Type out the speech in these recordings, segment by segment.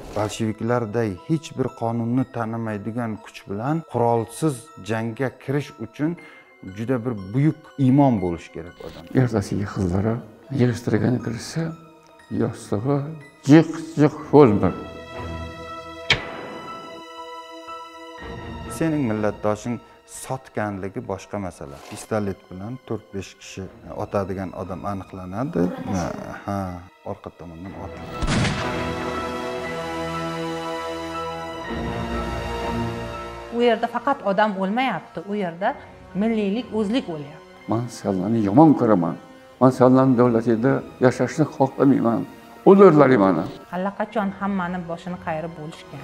bolsheviklarday hech bir qonunni tanimaydigan kuch bilan qurolsiz jangga kirish uchun juda bir buyuk iymon bo'lishi kerak odam. Ertasiga qizlari yig'ishtirgani kirsa, yostig'i jiq-jiq bo'lmir. Sening millatdoshing sotganligi boshqa masala. Pistolet bilan 4-5 kishi otadigan odam aniqlanadi. Ha, orqa tomondan otadi. U yerda faqat odam o'lmayapti, u yerda milliylik, o'zlik o'lyapti. Men senlarni yomon ko'raman. Men senlarning davlatida yashashni xohlamayman. O'ldirlar meni. Allaqachon hammani boshini qayirib bo'lishgan.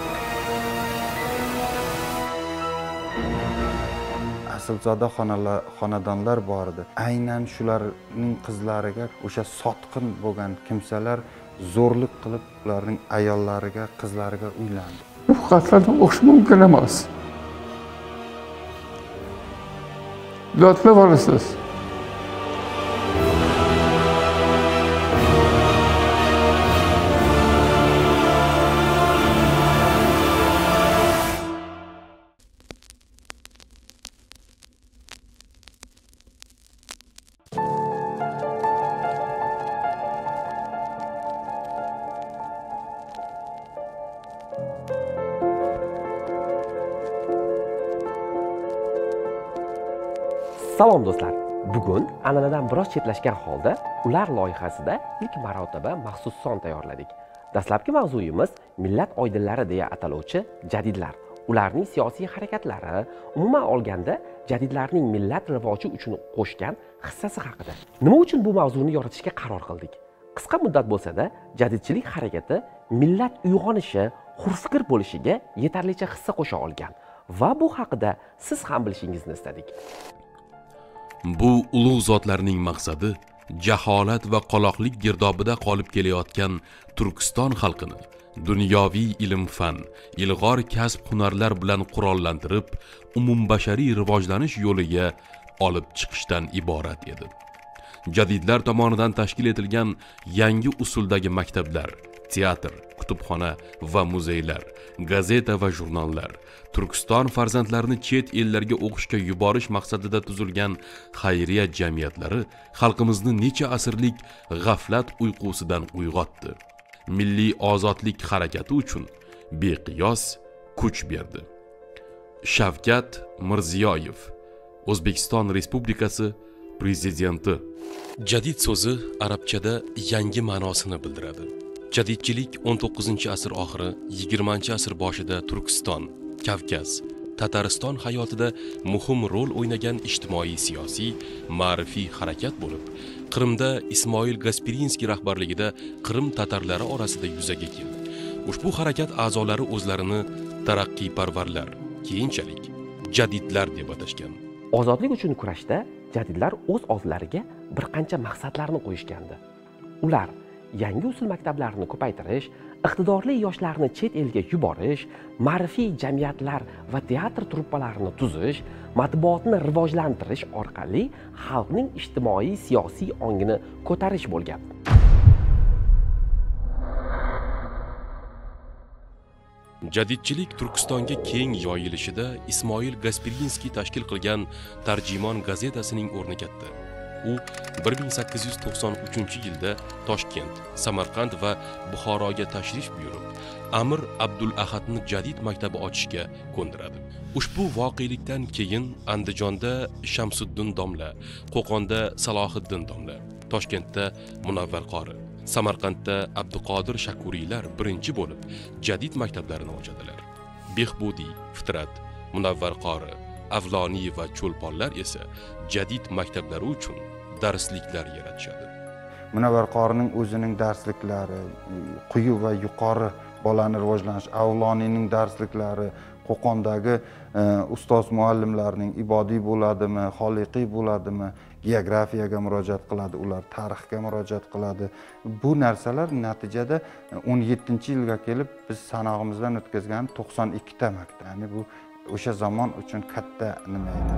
Aslzoda xonadonlar bor edi. Aynan shularning qizlariga o'sha sotqin bo'lgan kimsalar zo'rlik qilib ularning ayollariga, qizlariga uylandi. Bu xatlarni o'qish mumkin emas. Dodlab olasiz. Salom do'stlar. Bugun an'anadan biroz chetlashgan holda ular loyihasida ilk marotaba maxsus son tayyorladik. Dastlabki mavzuyimiz millat oydinlari deya ataluvchi jadidlar. Ularning siyosiy harakatlari, umuman olganda jadidlarning millat rivoji uchun qo'shgan hissasi haqida. Nima uchun bu mavzuni yoritishga qaror qildik? Qisqa muddat bo'lsa-da, jadidchilik harakati millat uyg'onishi, hurfikr bo'lishiga yetarlicha hissa qo'sha olgan va bu haqida siz ham bilishingizni istadik. Bu ulug' zotlarning maqsadi jaholat va qoloqlik girdobida qolib kelayotgan Turkiston xalqini dunyoviy ilm-fan, ilg'or kasb-hunarlar bilan qurollantirib, umumbashariy rivojlanish yo'liga olib chiqishdan iborat edi. Jadidlar tomonidan tashkil etilgan yangi usuldagi maktablar, teatr, kutubxona va muzeylar, gazeta va jurnallar, Turkiston farzandlarini chet ellarga o'qishga yuborish maqsadida tuzilgan xayriya jamiyatlari xalqimizni necha asrlik g'aflat uyqusidan uyg'otdi. Milliy ozodlik harakati uchun beqiyos kuch berdi. Shavkat Mirziyoyev, O'zbekiston Respublikasi Prezidenti. Jadid so'zi arabchada yangi ma'nosini bildiradi. Jadidchilik 19-asr oxiri, 20-asr boshida Turkiston, Kavkaz, Tatariston hayotida muhim rol o'ynagan ijtimoiy-siyosiy, ma'rifiy harakat bo'lib, Qrimda Ismoil Gaspirinskiy rahbarligida Qrim tatarlari orasida yuzaga keldi. Ushbu harakat a'zolari o'zlarini taraqqiyparvarlar, keyinchalik jadidlar deb atashgan. Ozodlik uchun kurashda jadidlar o'z oldilariga bir qancha maqsadlarni qo'yishgandi. Ular yangi usul maktablarini ko'paytirish, iqtidorli yoshlarni chet elga yuborish, ma'rifiy jamiyatlar va teatr truppalarini tuzish, matbuotni rivojlantirish orqali xalqning ijtimoiy-siyosiy ongini ko'tarish bo'lgan. Jadidchilik Turkistonga keng yoyilishida Ismoil Gaspirinskiy tashkil qilgan Tarjimon gazetasining o'rni katta. U 1893-yilda Toshkent, Samarqand va Buxoroga tashrif buyurib, Amir Abdul Ahadni jadid maktabi ochishga ko'ndiradi. Ushbu voqelikdan keyin Andijonda Shamsuddin domla, Qo'qonda Salohiddin domla, Toshkentda Munavvar qori, Samarqandda Abduqodir Shakuriylar birinchi bo'lib jadid maktablarini ochadilar. Behbudiy, Fitrat, Munavvar qori, Avloniy va Cho'lponlar esa jadid maktablari uchun darsliklar yaratishadi. Munavvar qorining o'zining darsliklari, quyi va yuqori bolani rivojlanish, Avloniyning darsliklari, Qo'qondagi ustoz muallimlarning ibodiy bo'ladimi, xoliqiy bo'ladimi, geografiyaga murojaat qiladi, ular tarixga murojaat qiladi. Bu narsalar natijada 17-yilga kelib biz sanog'imizdan o'tkazgan 92 ta maktab. Ya'ni bu o'sha zamon uchun katta nima edi.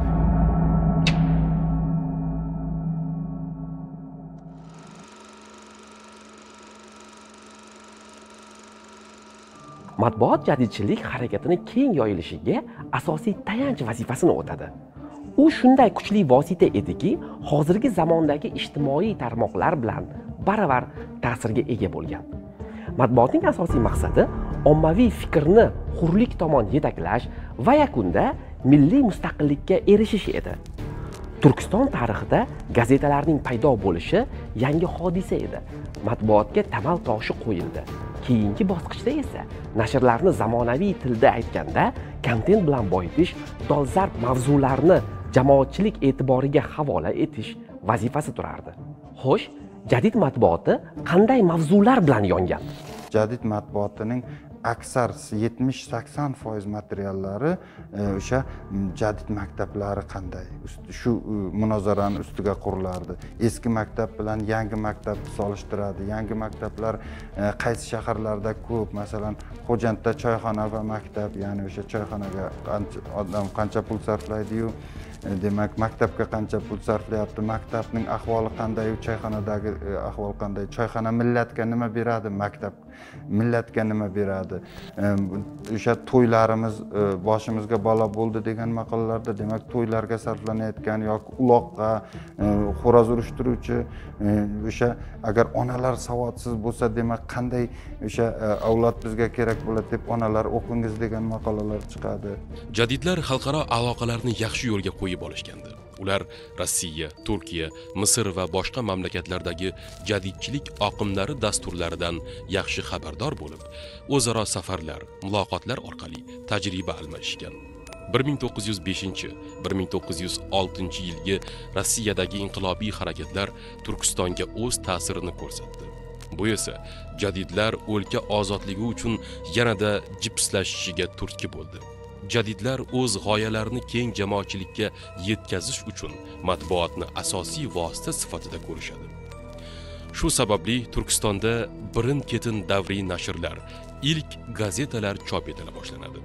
Matbuot jadidchilik harakatini keng yoyilishiga asosiy tayanch vazifasini o'tadi. U shunday kuchli vosita ediki, hozirgi zamondagi ijtimoiy tarmoqlar bilan baravar ta'sirga ega bo'lgan. Matbuotning asosiy maqsadi ommaviy fikrni hurlik tomon yetaklash va yakunda milliy mustaqillikka erishish edi. Turkiston tarixida gazetalarning paydo bo'lishi yangi hodisa edi. Matbuotga tamal toshi qo'yildi. Keyingi bosqichda esa nashrlarni zamonaviy tilda aytganda kontent bilan boyitish, dolzarb mavzularni jamoatchilik e'tiboriga havola etish vazifasi turardi. Xo'sh, jadid matbuoti qanday mavzular bilan yongan? Jadid matbuotining aksar 70-80% materiallari o'sha jadid maktablari qanday shu munozarani ustiga qurilardi. Eski maktab bilan yangi maktabni solishtiradi. Yangi maktablar qaysi shaharlarda ko'p, masalan, Xo'jandda choyxona va maktab, ya'ni o'sha choyxonaga odam qancha pul sarflaydi-yu, demak maktabga qancha pul sarflayapti, maktabning ahvoli qanday, choyxonadagi ahvol qanday, choyxona millatga nima beradi, maktab millatga nima beradi. O'sha to'ylarimiz boshimizga balo bo'ldi degan maqolalarda demak to'ylarga sarflanayotgan yoki uloqqa xo'roz urishtiruvchi, o'sha agar onalar savodsiz bo'lsa demak qanday o'sha avlod bizga kerak bo'ladi deb onalar o'qingiz degan maqolalar chiqadi. Jadidlar xalqaro aloqalarni yaxshi yo'lga qo'yib olishgandi. Ular Rossiya, Turkiya, Misr va boshqa mamlakatlardagi jadidchilik oqimlari dasturlaridan yaxshi xabardor bo'lib, o'zaro safarlar, muloqotlar orqali tajriba almashishgan. 1905-1906 yilgi Rossiyadagi inqilobiy harakatlar Turkistonga o'z ta'sirini ko'rsatdi. Bu esa jadidlar o'lka ozodligi uchun yanada jipslashishiga turtki bo'ldi. Jadidlar o'z g'oyalarini keng jamoatchilikka yetkazish uchun matbuotni asosiy vosita sifatida ko'rishadi. Shu sababli Turkistonda birin-ketin davriy nashrlar, ilk gazetalar chop etila boshlanadi.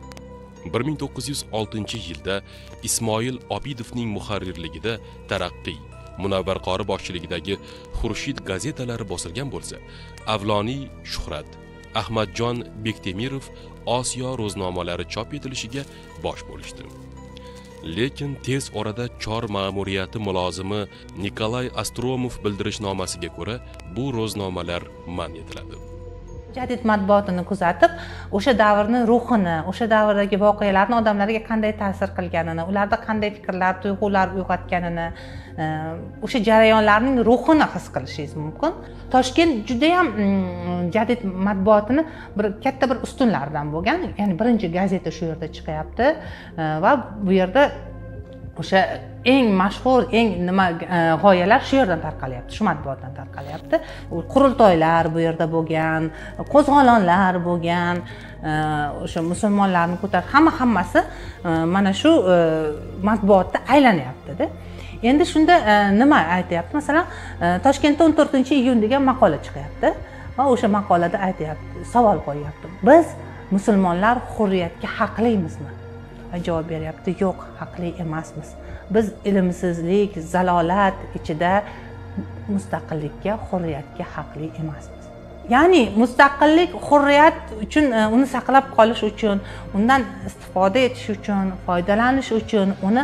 1906 yilda Ismoil Obidovning muharrirligida Taraqqiy, Munavvar qori boshchiligidagi Xurshid gazetalari bosilgan bo'lsa, Avloniy Shuhrat, Ahmadjon Bektemirov Osiyo ro'znomalari chop etilishiga bosh bo'lishdi. Lekin tez orada Chor ma'muriyati mulozimi Nikolay Astromov bildirishnomasiga ko'ra bu ro'znomalar man etiladi. Jadid matbuotini kuzatib, o'sha davrning ruhini, o'sha davrdagi voqealarni odamlarga qanday ta'sir qilganini, ularda qanday fikrlar, tuyg'ular uyg'otganini, o'sha jarayonlarning ruhini his qilishingiz mumkin. Toshkent juda ham jadid matbuotini katta bir ustunlaridan bo'lgan. Ya'ni birinchi gazeta shu yerda chiqyapti va bu yerda o'sha eng mashhur, eng g'oyalar shu yerdan tarqalyapti, shu matbuotdan tarqalyapti. Qurultoylar bu yerda bo'lgan, qo'zg'olonlar bo'lgan, o'sha musulmonlarni hammasi mana shu matbuotda aylanyapti-da. Endi shunda nima aytyapti? Masalan, Toshkentda 14-iyun degan maqola chiqyapti va o'sha maqolada aytyapti, savol qo'yyapti. Biz musulmonlar hurriyatga haqlimizmi? Va javob beryapti, yo'q, haqli emasmiz. Biz ilmsizlik, zalolat ichida mustaqillikka, hurriyatga haqli emasmiz. Ya'ni mustaqillik, hurriyat uchun, uni saqlab qolish uchun, undan istifoda etish uchun, foydalanish uchun, uni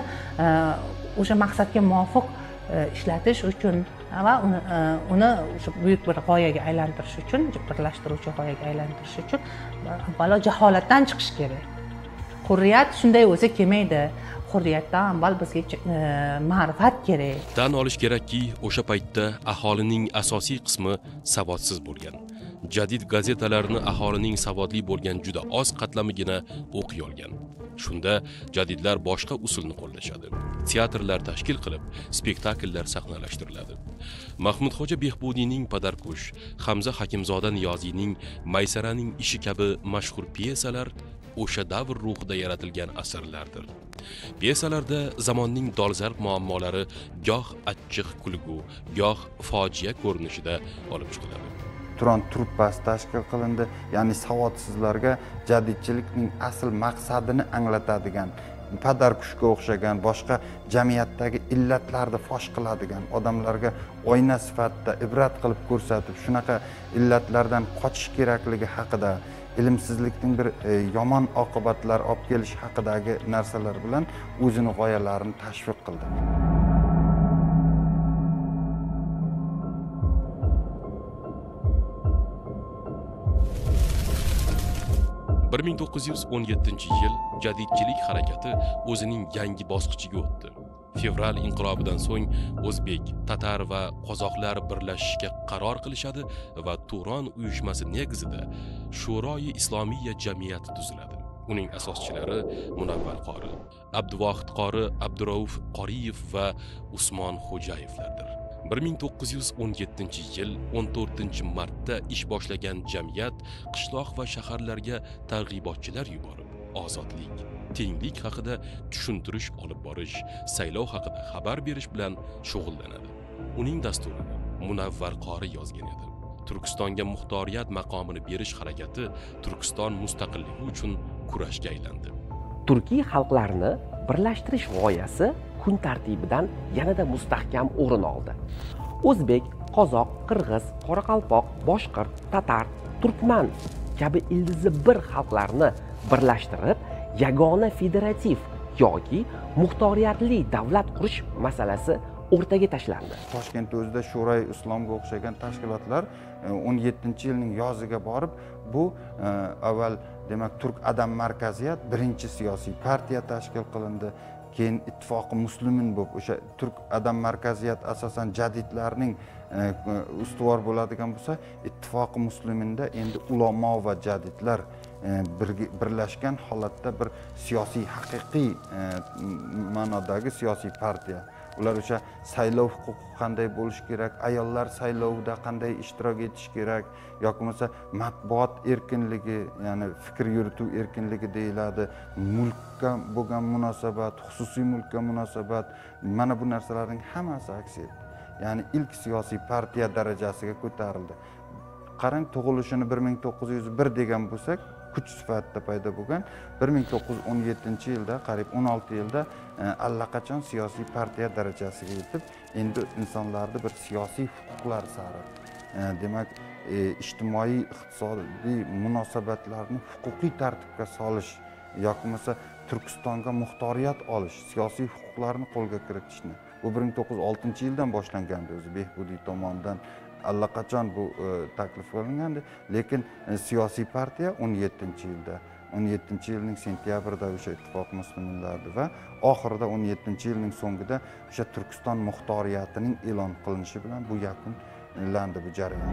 o'sha maqsadga muvofiq ishlatish uchun va uni o'sha buyuk bir g'oyaga aylantirish uchun, birlashtiruvchi g'oyaga aylantirish uchun avvalo jaholatdan chiqish kerak. Hurriyat shunday o'zi kelmaydi. Hurriyatdan avval bizga ma'rifat kerak. Tan olish kerakki, o'sha paytda aholining asosiy qismi savodsiz bo'lgan. Jadid gazetalarni aholining savodli bo'lgan juda oz qatlamigina o'qiy olgan. Shunda jadidlar boshqa usulni qo'llashadi. Teatrlar tashkil qilib, spektakllar sahnalashtiriladi. Mahmudxo'ja Behbudiyning Padarkush, Hamza Hakimzoda Niyoziyning Maysaraning ishi kabi mashhur pyesalar o'sha davr ruhida yaratilgan asarlardir. Pyesalarda zamonning dolzarb muammolari goh achchiq kulgu, goh fojia ko'rinishida olib chiqiladi. Turon truppasi tashkil qilindi, ya'ni savodsizlarga jadidchilikning asl maqsadini anglatadigan, Padarkushga o'xshagan boshqa jamiyatdagi illatlarni fosh qiladigan, odamlarga oyna sifatida ibrat qilib ko'rsatib, shunaqa illatlardan qochish kerakligi haqida ilmsizlikning bir yomon oqibatlar olib kelishi haqidagi narsalar bilan o'zini g'oyalarini tashviq qildi. Bir 1917-yil jadidchilik harakati o'zining yangi bosqichiga o'tdi. Fevral inqilobidan so'ng o'zbek, tatar va qozoqlar birlashishga qaror qilishadi va Turon uyushmasi negizida Shuroi Islomiyya jamiyati tuziladi. Uning asoschilari Munavvar qori, Abduvohid qori, Abdurauf Qoriyev va Usmon Xo'jayevlardir. 1917-yil 14-martda ish boshlagan jamiyat qishloq va shaharlarga targ'ibotchilar yuborib, ozodlik, tenglik haqida tushuntirish olib borish, saylov haqida xabar berish bilan shug'ullanadi. Uning dasturini Munavvar qori yozgan edi. Turkistonga muxtoriyat maqomini berish harakati Turkiston mustaqilligi uchun kurashga aylandi. Turkiy xalqlarni birlashtirish g'oyasi kun tartibidan yanada mustahkam o'rin oldi. O'zbek, qozoq, qirg'iz, qoraqalpoq, boshqirt, tatar, turkman kabi ildizi bir xalqlarni birlashtirib, yagona federativ yoki muxtoriyatli davlat qurish masalasi o'rtaga tashlandi. Toshkent o'zida Shuroi Islomga o'xshagan tashkilotlar 17-yilning yoziga borib, bu avval demak Turk Adam Markaziyat birinchi siyosiy partiya tashkil qilindi. Keyin Ittifoqi Muslimin bo'lib, o'sha Turk Adam Markaziyat asosan jadidlarning ustuvor bo'ladigan bo'lsa, Ittifoqi Musliminda endi ulamo va jadidlar birlashgan holatda bir siyosiy haqiqiy ma'nodagi siyosiy partiya. Ular o'sha saylov huquqi qanday bo'lishi kerak, ayollar saylovda qanday ishtirok etishi kerak, yoki bo'lmasa matbuot erkinligi, ya'ni fikr yurituv erkinligi deyiladi, mulkka bo'lgan munosabat, xususiy mulkka munosabat, mana bu narsalarning hammasi aks etdi. Ya'ni ilk siyosiy partiya darajasiga ko'tarildi. Qarang, tug'ilishini 1901 degan bo'lsak, kuch sifatida paydo bo'lgan 1917-yilda qariyb 16 yilda allaqachon siyosiy partiya darajasiga yetib, endi insonlarning bir siyosiy huquqlari sari, demak, ijtimoiy iqtisodiy munosabatlarni huquqiy tartibga solish yoki bo'lmasa Turkistonga muxtoriyat olish, siyosiy huquqlarni qo'lga kiritishni bu 1906-yildan boshlangandi o'zi Behbudiy tomonidan allaqachon bu taklif qilingandi, lekin siyosiy partiya 17-yilda 17-yilning sentyabrida o'sha Ittifoq Musliminlardi va oxirida 17-yilning so'ngida o'sha Turkiston muxtoriyatining e'lon qilinishi bilan bu yakunlandi bu jarayon.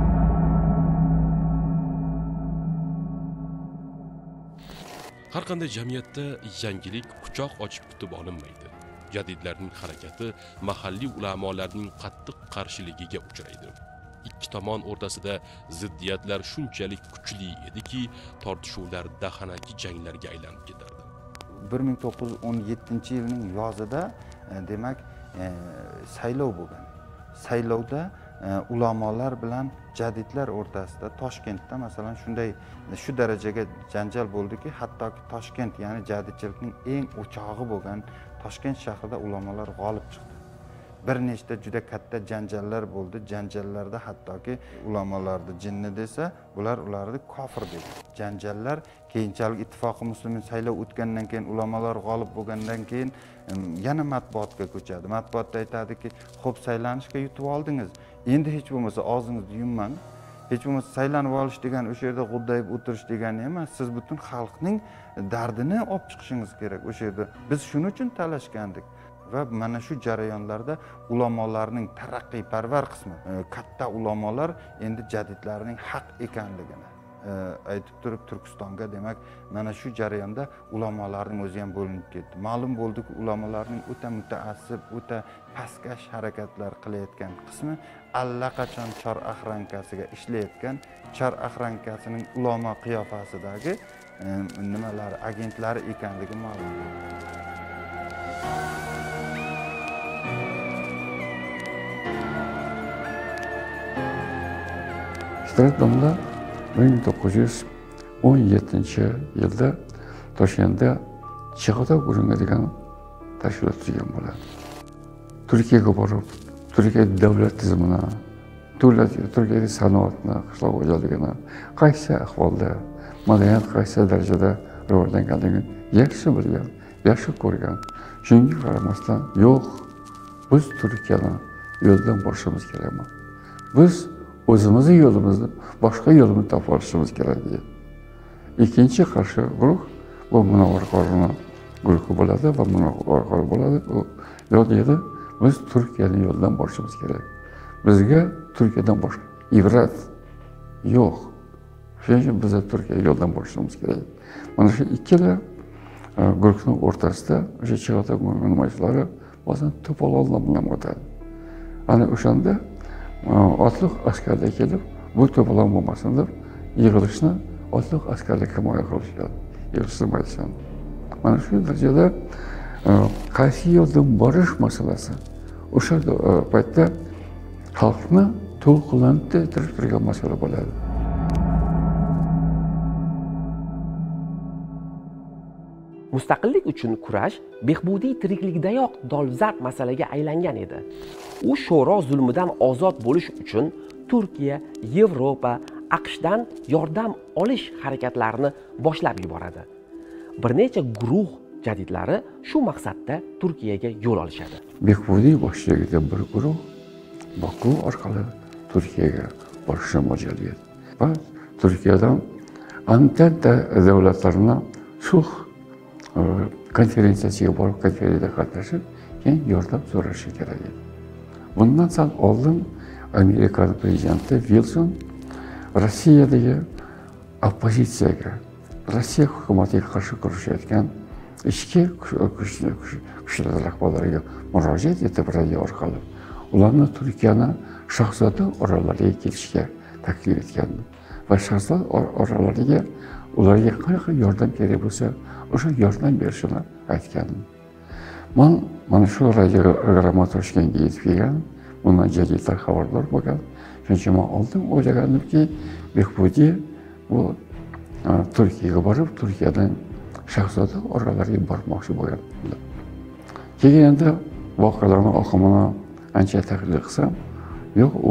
Har qanday jamiyatda yangilik quchoq ochib kutib olinmaydi. Jadidlarning harakati mahalliy ulamolarning qattiq qarshiligiga uchraydi. Ikki tomon o'rtasida ziddiyatlar shunchalik kuchli ediki, tortishuvlar dahanaki janglarga aylanib ketardi. 1917-yilning yozida demak saylov bo'lgan. Saylovda ulamolar bilan jadidlar o'rtasida Toshkentda masalan shu darajaga janjal bo'ldiki, hattoki Toshkent, ya'ni jadidchilikning eng o'chog'i bo'lgan Toshkent shahrida ulamolar g'olib chiqdi. Bir nechta juda katta janjallar bo'ldi. Janjallarda hattoki ulamolarni jinni desa, ularni kofir dedi. Janjallar keyinchalik Ittifoqi Muslimin saylov o'tgandan keyin, ulamolar g'olib bo'lgandan keyin yana matbuotga ko'chadi. Matbuotda aytadiki, "Xo'p, saylanishga yutib oldingiz. Endi hech bo'lmasa og'zingizni yummang. Hech bo'lmasa saylanib olish degan o'sha yerda g'uddayib o'tirish degani emas. Siz butun xalqning dardini olib chiqishingiz kerak o'sha yerda. Biz shuning uchun talashgandik." Va mana shu jarayonlarda ulamolarning taraqqiyparvar qismi, katta ulamolar endi jadidlarning haq ekanligini aytib turib Turkistonga, demak, mana shu jarayonda ulamolarning o'zi ham bo'linib ketdi. Ma'lum bo'ldiki, ulamolarning o'ta mutaassib, o'ta pastkash harakatlar qilayotgan qismi allaqachon Chor Ahrankasiga ishlayotgan, Chor Ahrankasining ulamo qiyofasidagi nimalari, agentlari ekanligi ma'lum bo'ldi. Strat domla 1917-yilda Toshkentda Chig'atoy guruhi degan tashkilot tuzgan bo'ladi. Turkiyaga borib, Turkiya davlat tizimini Turkiyadagi sanoatni, qishloq xo'jaligini qaysi ahvolda, madaniyat qaysi darajada rivojlanganligini yaxshi bilgan, yaxshi ko'rgan. Shunga qaramasdan, yo'q, biz Turkiyani yo'ldan borishimiz kerakmi? Biz o'zimizni yo'limizni, boshqa yo'lni topib olishimiz kerak deydi. Ikkinchi qarshi guruh bu Munavvar qorining guruhi bo'ladi va Munavvar qori bo'ladi. U yo'q deydi, biz Turkiyani yo'ldan borishimiz kerak. Bizga Turkiyadan boshqa ibrat yo'q. Shuning uchun biz Turkiya yo'ldan borishimiz kerak. Mana shu ikkala guruhning o'rtasida o'sha chig'atoy namoyishlari ba'zan to'polonlar bilan o'tadi. Ana o'shanda otliq askarlar kelib, bu to'polon bo'lmasin deb yig'ilishni otliq askarlar himoya qilishgan, yig'ishtirmaysan. Mana shu darajada qaysi yo'ldan borish masalasi o'sha paytda xalqni to'lqinlantirib turgan masala bo'ladi. Mustaqillik uchun kurash Behbudiy tirikligidayoq dolzarb masalaga aylangan edi. U sho'ro zulmidan ozod bo'lish uchun Turkiya, Yevropa, AQShdan yordam olish harakatlarini boshlab yuboradi. Bir necha guruh jadidlari shu maqsadda Turkiyaga yo'l olishadi. Behbudiy boshchiligida bir guruh Baku orqali Turkiyaga borishni mo'ljallaydi va Turkiyadan Antanta davlatlarini sulh konferensiyasiga borib, konferensiyada qatnashib, keyin yordam so'rashi kerak edi. Bundan sal oldin Amerika prezidenti Wilson Rossiyadagi oppozitsiyaga, Rossiya hukumatiga qarshi kurashayotgan ichki kuchlar rahbarlariga murojaat etib radio orqali ularni Turkiyani Shahzoda orollariga kelishga taklif etgan va Shahzoda orollariga ularga qanaqa yordam kerak bo'lsa, o'sha yordam berishini aytgan. Mana shu radiogramma Toshkentga yetib kelgan, bundan jadidlar xabardor bo'lgan. Shuning uchun men oldin o'ylagandimki, Behbudiy bu Turkiyaga borib, Turkiyadan Shahzoda orollariga bormoqchi bo'lgan. Keyin endi voqealarning oqimini ancha tahlil qilsam, yo'q, u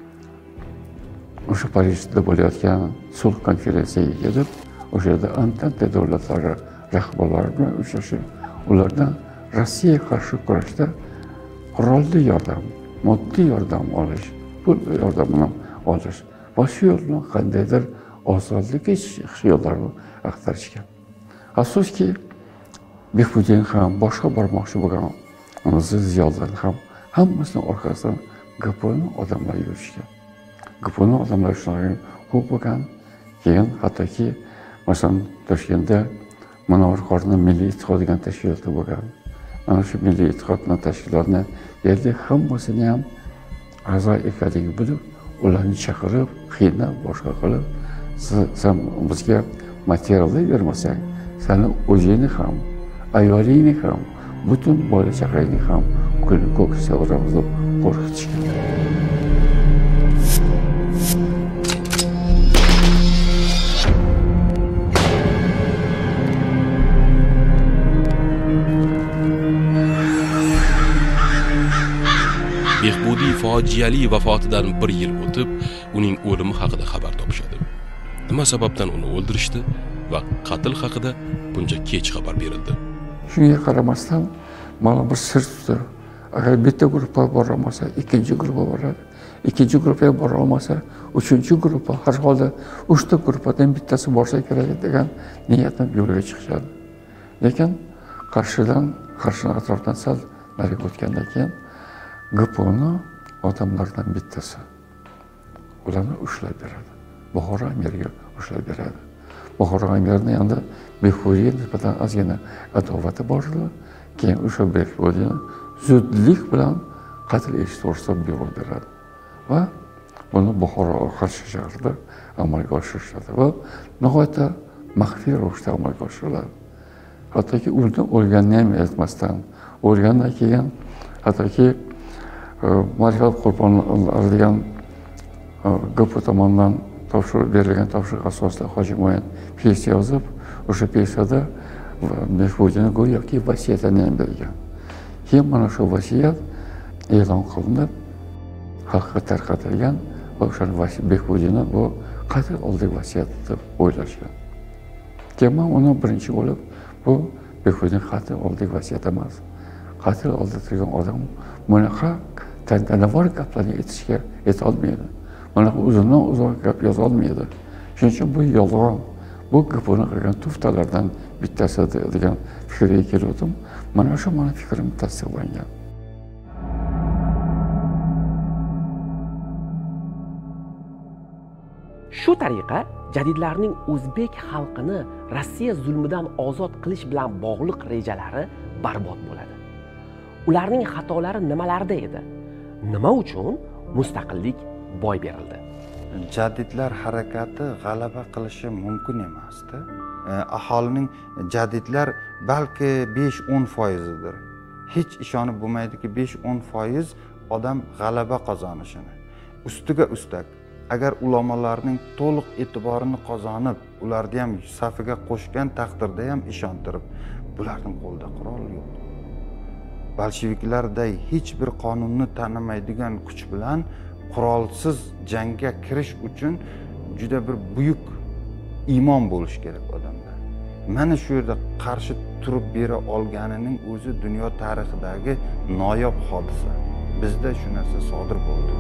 o'sha Parijda bo'layotgan sulh konferensiyaga kelib, o'sha yerda Antanta davlatlari rahbarlari bilan uchrashib, ulardan Rossiyaga qarshi kurashda qurolli yordam, moddiy yordam olish, pul yordamini olish va shu yo'l bilan qandaydir ozodlikka chiqish yo'llarini axtarishgan. Afsuski, Behbudiy ham boshqa bormoqchi bo'lgan ziyolilar ham hammasining orqasidan GPni odamlar yurishgan. GPni odamlar shunaqa ko'p bo'lgan. Keyin hattoki masalan Toshkentda Munavvar qorining Milliy ittifoq degan tashkiloti bo'lgan. Mana shu Milliy ittifoqning tashkilotini yerda hammasini ham a'zo ekanligini bilib, ularni chaqirib, qiynab, boshqa qilib, sen bizga materiallar bermasang, seni o'zingni ham, ayolingni ham, butun bola chaqangni ham ko'ksa uramiz deb qo'rqitishgan. Behbudiy fojiali vafotidan 1 yil o'tib, uning o'limi haqida xabar topishadi. Nima sababdan uni o'ldirishdi va qatl haqida buncha kech xabar berildi. Shunga qaramasdan, mana bir sir tutdi. Agar bitta guruhga bora olmasa, ikkinchi guruhga boradi. Ikkinchi guruhga bora olmasa, uchinchi guruhga, har holda 3 ta guruhdan bittasi borsa kerak degan niyatdan yo'lga chiqishadi. Lekin qarshi atrofdan sal nariga o'tgandan keyin GPni odamlardan bittasi ularni ushlab beradi. Buxoro amiriga ushlab beradi. Buxoro amirini endi Behbudiyga nisbatan ozgina adovati bor edi. Keyin o'sha Behbudiyni zudlik bilan qatl etish to'g'risida buyruq beradi. Va buni Buxoro Qarshi shahrida amalga oshirishadi va nihoyatda maxfiy ravishda amalga oshiriladi. Hattoki undan o'lganini ham aytmasdan, o'lgandan keyin hattoki Marifat qurbonlari degan GP tomonidan berilgan topshiriq asosida Hoji Mo'yin pyesa yozib, o'sha pyesada Behbudiyni go'yoki vasiyatini ham bergan. Keyin mana shu vasiyat e'lon qilinib, xalqqa tarqatilgan o'shani Behbudiyni bu qatl oldi vasiyat deb o'ylashgan. Keyin uni birinchi bo'lib bu Behbudiyning qatl oldi vasiyat emas. Qatl oldi turgan odam bunaqa tantanavor gaplarni aytolmaydi. Mana uzundan uzoq gap yozolmaydi. Shuning uchun bu yolg'on, bu gapini qilgan tuftalardan bittasi degan fikrga keldim. Mana shu meni fikrim tasdiqlangan. Shu tariqa jadidlarning o'zbek xalqini Rossiya zulmidan ozod qilish bilan bog'liq rejalari barbod bo'ladi. Ularning xatolari nimalarda edi? Nima uchun mustaqillik boy berildi? Jadidlar harakati g'alaba qilishi mumkin emasdi. Aholining jadidlar balki 5-10%dir. Hech ishonib bo'lmaydiki 5-10% odam g'alaba qozonishini. Ustiga ustak agar ulamolarning to'liq e'tiborini qozonib, ularni ham safiga qo'shgan taqdirda ham ishontirib, bularning qo'lida qurol yo'q. Bolsheviklarday hech bir qonunni tanimaydigan kuch bilan qurolsiz jangga kirish uchun juda bir buyuk iymon bo'lish kerak odamda. Mana shu yerda qarshi turib bera olganining o'zi dunyo tarixidagi noyob hodisa. Bizda shu narsa sodir bo'ldi.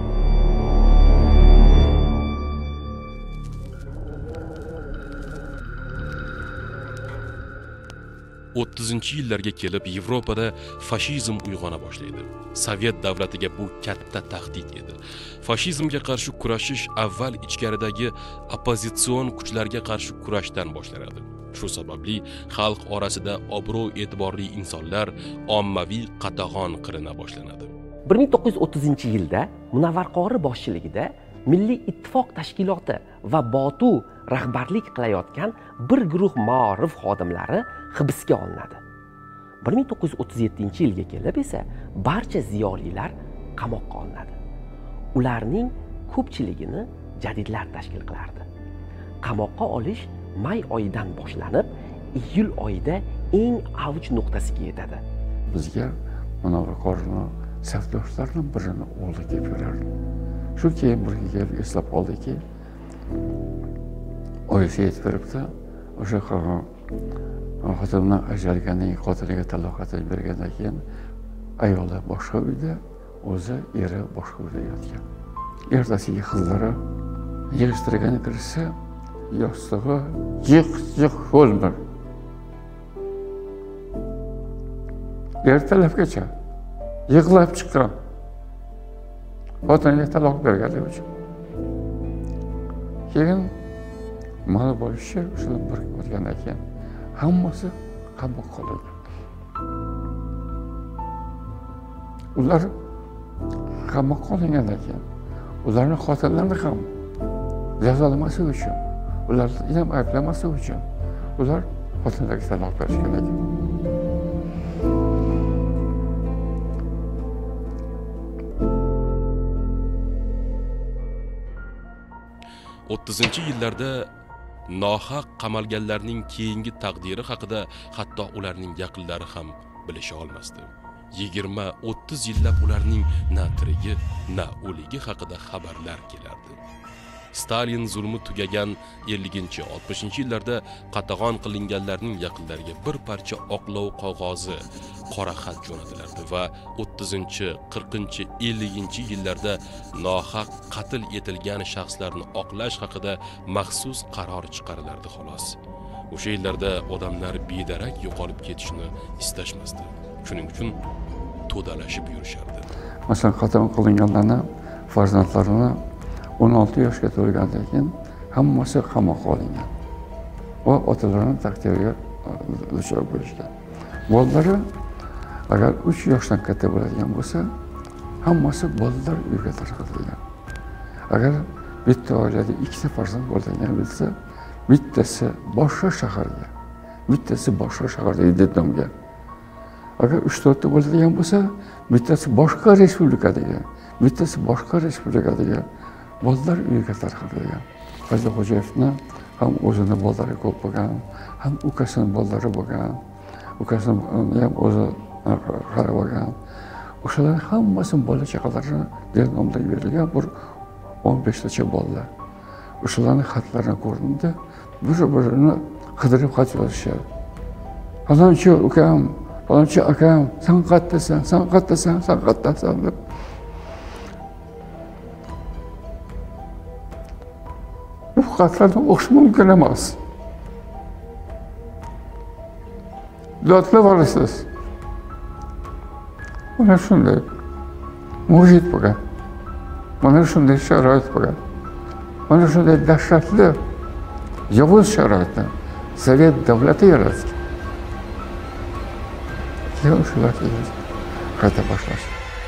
30-yillarga kelib Yevropada fashizm uyg'ona boshlaydi. Sovet davlatiga bu katta tahdid edi. Fashizmga qarshi kurashish avval ichkaridagi oppozitsion kuchlarga qarshi kurashdan boshlanadi. Shu sababli xalq orasida obro' e'tiborli insonlar ommaviy qatag'on qilina boshlanadi. 1930-yilda Munavvar qori boshchiligida Milliy ittifoq tashkiloti va Botu rahbarlik qilayotgan bir guruh ma'rif xodimlari hibsga olinadi. 1937-yilga kelib esa barcha ziyolilar qamoqqa olinadi. Ularning ko'pchiligini jadidlar tashkil qilardi. Qamoqqa olish may oyidan boshlanib, iyul oyida eng avj nuqtasiga yetadi. Bizga Munavvar qorining safdoshlaridan birini o'g'li kelib yurardi. Shu keyin bir kelib eslab qoldiki, oyisi aytib beribdi, o'sha xotindan ajralgandan keyin xotiniga taloqatini bergandan keyin ayoli boshqa uyda, o'zi eri boshqa uyda yotgan. Ertasiga qizlari yig'ishtirgani kirsa, yostig'i jiq ko'lmir. Ertalabgacha yig'lab chiqqan. Xotiniga taloq berganligi uchun. Keyin mana bo'lishi shuni bir ko'rgandan keyin hammasi qamoqqa olingan. Ular qamoqqa olingandan keyin ularning xotinlarini ham jazolamaslik uchun, ularni ham ayblamaslik uchun ular xotinlarga taloq berishgan ekan. Yillarda nohaq qamalganlarning keyingi taqdiri haqida hatto ularning yaqinlari ham bilisha olmasdi. 20-30 yillab ularning na tirigi, na o'ligi haqida xabarlar kelardi. Stalin zulmi tugagan 50-60 yillarda qatag'on qilinganlarning yaqinlariga bir parcha oqlov qog'ozi, qora xat jo'natilardi va 30-40-50 yillarda nohaq qatl etilgan shaxslarni oqlash haqida maxsus qaror chiqarilardi xolos. O'sha yillarda odamlar bedarak yo'qolib ketishni istashmasdi. Shuning uchun to'dalashib yurishardi. Masalan, qatl qilinganlarni farzandlarini 16 yoshga to'lgandan keyin hammasi qamoqqa olingan va otalarining taqdiriga duchor bo'lishgan. Bolalari agar 3 yoshdan katta bo'ladigan bo'lsa, hammasi bolalar uyiga tarqatilgan. Agar bitta oilada 2 farzand bo'lgan bo'lsa, bittasi boshqa shaharga, bittasi boshqa shahardagi detdomga. Agar 3-4 ta bo'ladigan bo'lsa, bittasi boshqa respublikadagi, bittasi boshqa respublikadagi bolalar uyiga tarqatilgan. Qazi Xo'jayevni ham o'zini bolalari ko'p bo'lgan, ham ukasining bolalari bo'lgan, ukasini ham o'zi qarab olgan. O'shalar hammasi bola chaqalarini detdomga berilgan bir 15tacha bolalar. O'shalarning xatlarini ko'rdimda, bir-birini qidirib xat yozishadi. Falonchi ukam, falonchi akam, sen qayerdasan, sen qayerdasan, sen qayerdasan deb. Bu xatlarni o'qish mumkin emas. Dodlab olasiz. Mana shunday muhit bo'lgan. Mana shunday sharoit bo'lgan. Mana shunday dahshatli, yovuz sharoitni Sovet davlati yaratdi. Keyin shular qayta boshlashdi.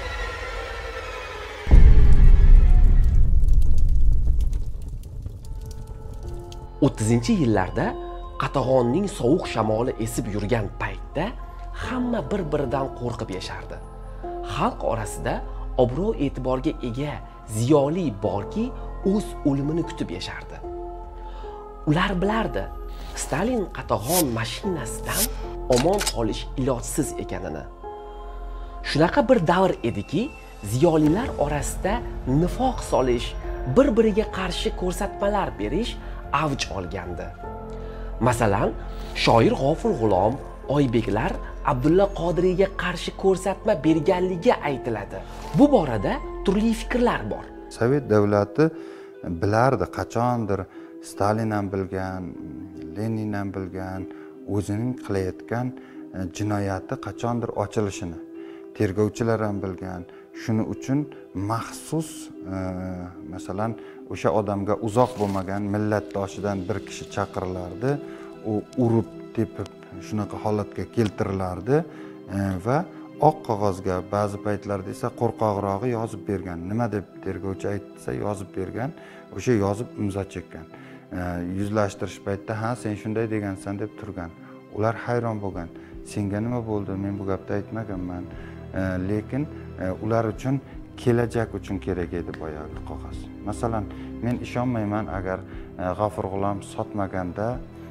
30-yillarda Qatag'onning sovuq shamoli esib yurgan paytda hamma bir-biridan qo'rqib yashardi. Xalq orasida obro' e'tiborga ega ziyoli borki, o'z o'limini kutib yashardi. Ular bilardi, Stalin Qatag'on mashinasidan omon qolish ilojsiz ekanini. Shunaqa bir davr ediki, ziyolilar orasida nifoq solish, bir-biriga qarshi ko'rsatmalar berish avj olgandi. Masalan, shoir G'ofur G'ulom, Oybeklar Abdulla Qodiriyga qarshi ko'rsatma berganligi aytiladi. Bu borada turli fikrlar bor. Sovet davlati bilardi, qachondir Stalin ham bilgan, Lenin ham bilgan, o'zining qilayotgan jinoyati qachondir ochilishini. Tergovchilar ham bilgan. Shuning uchun maxsus masalan o'sha odamga uzoq bo'lmagan millatdoshidan bir kishi chaqirilardi, u urib tepib shunaqa holatga keltirilardi va oq qog'ozga ba'zi paytlarda esa qo'rqoqrog'i yozib bergan. Nima deb tergovchi aytsa yozib bergan, o'sha yozib imzo chekkan. Yuzlashtirish paytida ha sen shunday degansan deb turgan. Ular hayron bo'lgan. Senga nima bo'ldi? Men bu gapni aytmaganman. Lekin ular uchun kelajak uchun kerak edi boyagi qog'oz. Masalan, men ishonmayman agar G'ofur G'ulom sotmaganda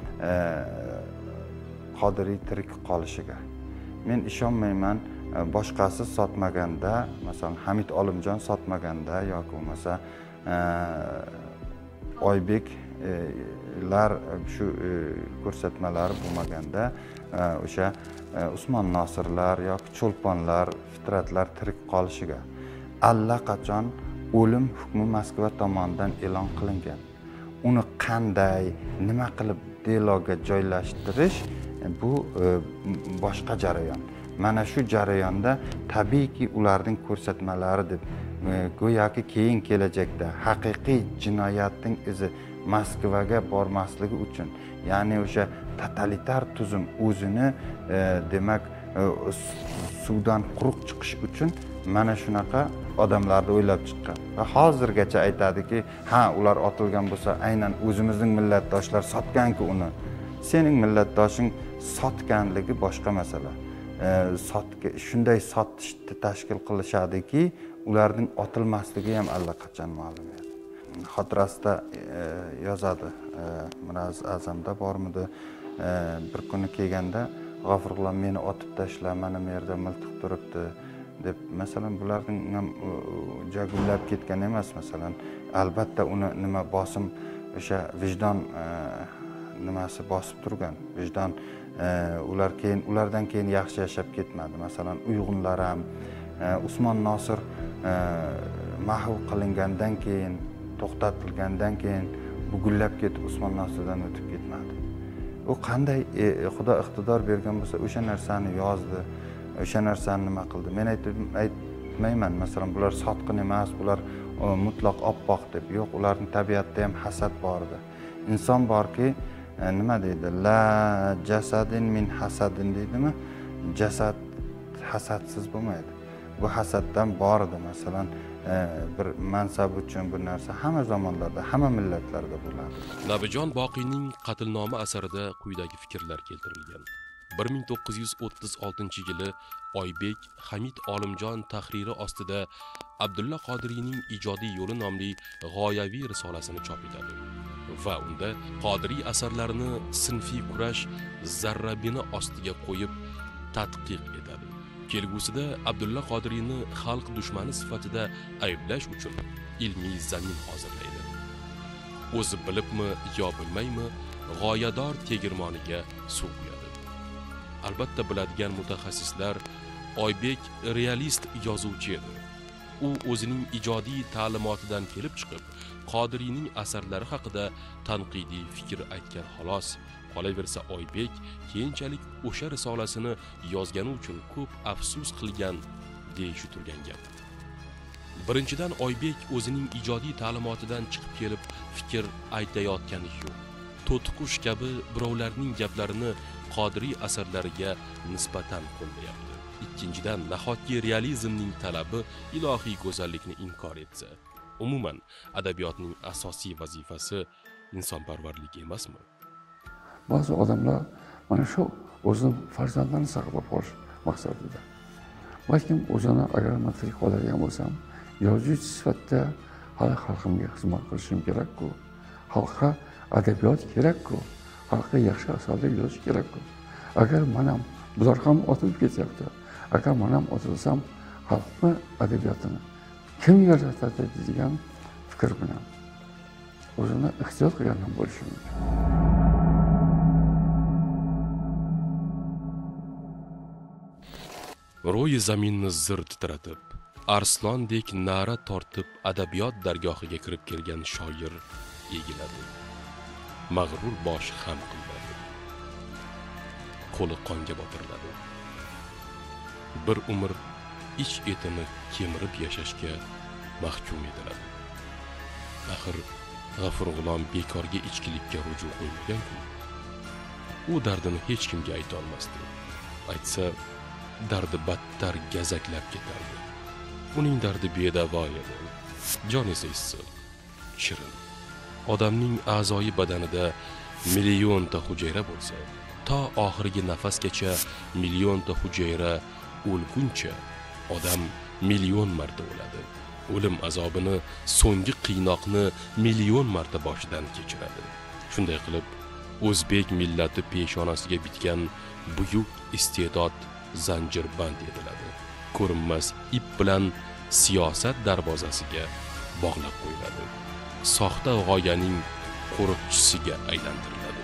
Qodiriy tirik qolishiga. Men ishonmayman boshqasi sotmaganda, masalan Hamid Olimjon sotmaganda yoki bo'lmasa Oybeklar shu ko'rsatmalar bo'lmaganda o'sha Usmon Nosirlar yoki Cho'lponlar, Fitratlar tirik qolishiga. Allaqachon o'lim hukmi Moskva tomonidan e'lon qilingan. Uni qanday, nima qilib deloga joylashtirish bu boshqa jarayon. Mana shu jarayonda tabiiyki ularning ko'rsatmalari deb go'yoki keyin kelajakda haqiqiy jinoyatning izi Moskvaga bormasligi uchun, ya'ni o'sha totalitar tuzum o'zini demak suvdan quruq chiqish uchun mana shunaqa odamlarni o'ylab chiqqan. Va hozirgacha aytadiki, ha ular otilgan bo'lsa, aynan o'zimizning millatdoshlar sotgan-ku uni. Sening millatdoshing sotganligi boshqa masala. Shunday sotishni tashkil qilishadiki, ularning otilmasligi ham allaqachon ma'lum edi. Xotirasida yozadi, Miraz Azamda bormidi, bir kuni kelganda G'ofur G'ulom meni otib tashla, mana bu yerda miltiq turibdi deb. Masalan, bularning ham jagullab ketgan emas. Masalan, albatta uni nima bosim, o'sha vijdon nimasi bosib turgan. Vijdon ulardan keyin yaxshi yashab ketmadi. Masalan, Uyg'unlar ham Usmon Nosir mahv qilingandan keyin, to'xtatilgandan keyin bu gullab ketib Usmon Nosirdan o'tib ketmadi. U qanday Xudo iqtidor bergan bo'lsa, o'sha narsani yozdi, o'sha narsani nima qildi. Men aytmayman, masalan, bular sotqin emas, bular mutlaq oppoq deb. Yo'q, ularning tabiatida ham hasad bor edi. Inson borki, nima deydi? La jasadin min hasadin deydimi? Jasad hasadsiz bo'lmaydi. Bu hasaddan bor edi. Masalan, bir mansab uchun bir narsa hamma zamonlarda, hamma millatlarda bo'ladi. Nabijon Boqiyning Qatlnoma asarida quyidagi fikrlar keltirilgan. 1936-yili Oybek Hamid Olimjon tahriri ostida Abdulla Qodiriyning ijodiy yo'li nomli g'oyaviy risolasini chop etadi va unda Qodiriy asarlarini sinfiy kurash zarrabini ostiga qo'yib tadqiq etadi. kelgusida Abdulla Qodiriyni xalq dushmani sifatida ayblash uchun ilmiy zamin hozirlaydi. O'zi bilibmi yo bilmaymi, g'oyador tegirmoniga suv quyadi. Albatta biladigan mutaxassislar Oybek realist yozuvchi edi. U o'zining ijodiy ta'limotidan kelib chiqib, Qodiriyning asarlari haqida tanqidiy fikr aytgan xolos. Qolaversa Oybek keyinchalik o'sha risolasini yozgani uchun ko'p afsus qilgan deyishi turgan gap. Birinchidan Oybek o'zining ijodiy ta'limotidan chiqib kelib fikr aytayotgani yo'q. To'tiqush kabi birovlarning gaplarini Qodiriy asarlariga nisbatan qo'llayapti. Ikkinchidan, nahotki realizmning talabi ilohiy go'zallikni inkor etsa, umuman adabiyotning asosiy vazifasi insonparvarlik emasmi? Ba'zi odamlar mana shu o'zining farzandlarini saqlab qolish maqsadida. Balkim o'zini agar men tirik qoladigan bo'lsam, yozuvchi sifatida hali xalqimga xizmat qilishim kerak-ku. Xalqqa adabiyot kerak-ku. Xalqqa yaxshi asarlar yozish kerak-ku. Agar men ham bular ham otilib ketyapti. Agar men ham otilsam, xalqni adabiyotini kim yaratadi degan fikr bilan o'zini ehtiyot qilgan bo'lishi mumkin. Ro'yi zaminni zir titratib, arslondek na'ra tortib adabiyot dargohiga kirib kelgan shoir egiladi. Mag'rur boshi xam qiladi. Qo'li qonga botiriladi. Bir umr ich etini kemirib yashashga mahkum etiladi. Axir G'afur G'ulom bekorga ichkilikka ruju qo'ymagan-ku. U dardini hech kimga ayta olmasdi. Aytsa, dardi battar gazaklab ketardi. Uning dardi bedavo edi. Jon esa issiq, shirin. Odamning a'zoyi badanida millionta hujayra bo'lsa, to oxirgi nafasgacha millionta hujayra o'lguncha odam million marta o'ladi. O'lim azobini, so'nggi qiynoqni million marta boshidan kechiradi. Shunday qilib, o'zbek millati peshonasiga bitgan buyuk iste'dod zanjirband etiladi. Ko'rinmas ip bilan siyosat darvozasiga bog'lab qo'yiladi. Soxta g'oyaning qo'riqchisiga aylantiriladi.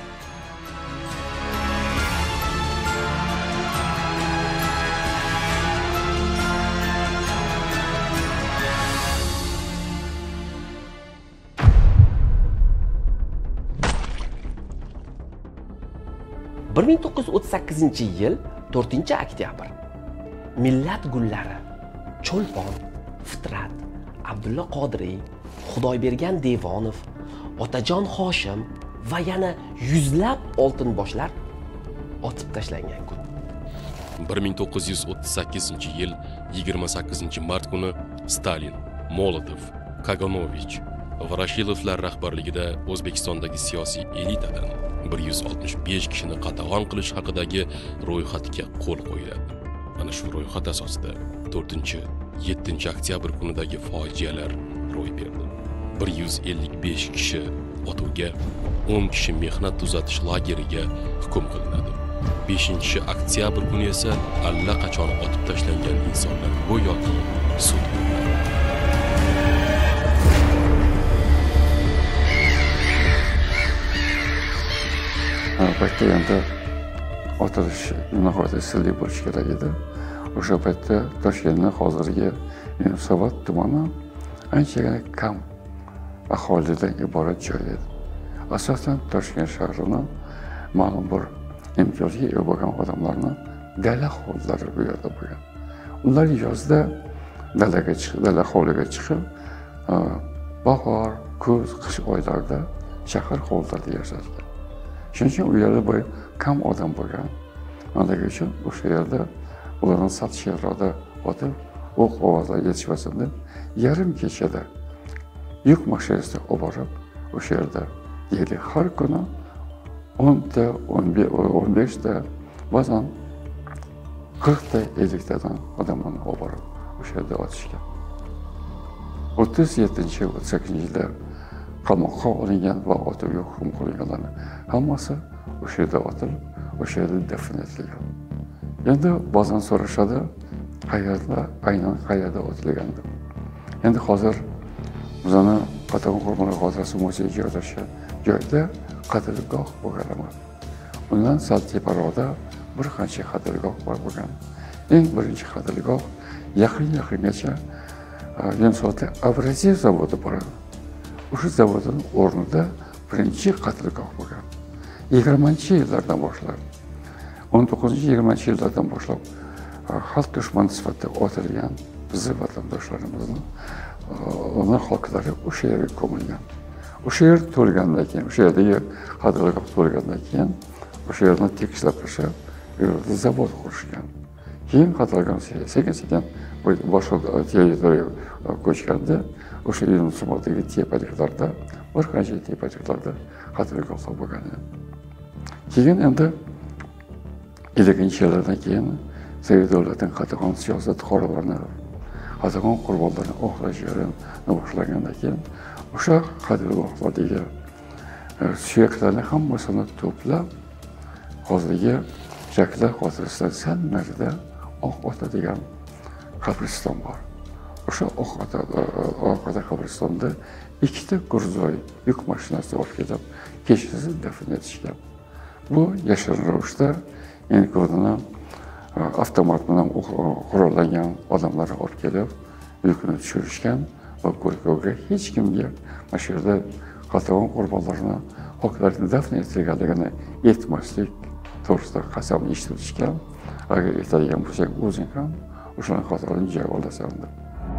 Bir 1938-yil 4-oktyabr. Millat gullari Cho'lpon, Fitrat, Abdulla Qodiriy, Xudoybergan Devonov, Otajon Hoshim va yana yuzlab oltinboshlar otib tashlangan kun. 1938-yil 28-mart kuni Stalin, Molotov, Kaganovich, Voroshilovlar rahbarligida O'zbekistondagi siyosiy elitadan 165 kishini qatag'on qilish haqidagi ro'yxatga qo'l qo'yiladi. Mana shu ro'yxat asosida 4-7 oktyabr kunidagi fojialar ro'y berdi. 155 kishi otuvga, 10 kishi mehnat tuzatish lageriga hukm qilinadi. 5-oktyabr kuni esa allaqachon otib tashlangan insonlar go'yoki sud qilinadi. Albatta endi otilish nihoyatda sirli bo'lishi kerak edi. O'sha paytda Toshkentning hozirgi Yunusobod tumani anchagina kam aholidan iborat joy edi. Asosan Toshkent shahrining ma'lum bir imtiyozga ega bo'lgan odamlarni dala hovlilari bu yerda bo'lgan. Ular yozda dala hovliga chiqib, bahor, kuz, qish oylarida shahar hovlilarida yashardi. Shuning uchun u yerda boy kam odam bo'lgan. Andaga uchun o'sha yerda ularning satish yerlarida o'tib, o'q ovozlar yetishmasin deb yarim kechada yuk mashinasida olib borib, o'sha yerda deyli har kuni 10 ta, 15 ta, ba'zan 40 ta, 50 tadan odamlarni olib borib o'sha yerda otishgan. 37-38-yillar qamoqqa olingan va otuvga hukm qilinganlarning hammasi o'sha yerda otilib, o'sha yerda dafn etilgan. Endi ba'zan so'rashadi, qayerda, aynan qayerda o'tilgandi. Endi hozir bizani Qatag'on Qurmonlar xotirasi muzeyiga joylashgan joyda qadrgoh bo'lgan emas. Undan sal teparoqda bir qancha qadrgoh bor bo'lgan. Eng birinchi qadrgoh yaqingacha Yunusobodda Abraziv zavodi bor. O'sha zavodning o'rnida birinchi qadrgoh bo'lgan. 20-yillardan boshlab 19-20 yillardan boshlab xalq dushmani sifatida otilgan bizni vatandoshlarimizni ona xalqlari o'sha yerga ko'milgan. O'sha yer to'lgandan keyin, o'sha yerdagi qadrgoh to'lgandan keyin o'sha yerni tekislab tashlab, zavod qurishgan. Keyin qadrgoh sekin-sekin boshqa territoriyaga ko'chganda o'sha Yunusoboddagi tepaliklarda, bir qancha tepaliklarda qadrgohlar bo'lgan. Keyin endi 50-yillardan keyin Sovet davlatining Qatag'on siyosat xoralarini, Qatag'on qurbonlarini oqlash jarayoni boshlagandan keyin o'sha qadrgohlardagi suyaklarni hammasini to'plab hozirgi Shaklar xotirasidan sal narida Oq ota degan qabriston bor. O'sha Oq ota qabristonda ikkita Gurzoy yuk mashinasi olib kelib, kechasi dafn etishgan. Bu yashirin ravishda Enkodini avtomat bilan qurollangan odamlar olib kelib, yukni tushirishgan va qo'rquvga hech kimga mana shu yerda Qatag'on qurbonlarini haqlarini dafn etilganligini aytmaslik to'g'risida qasam eshitishgan. Agar aytadigan bo'lsak, o'zing ham o'shaning qatorida joy olasan deb.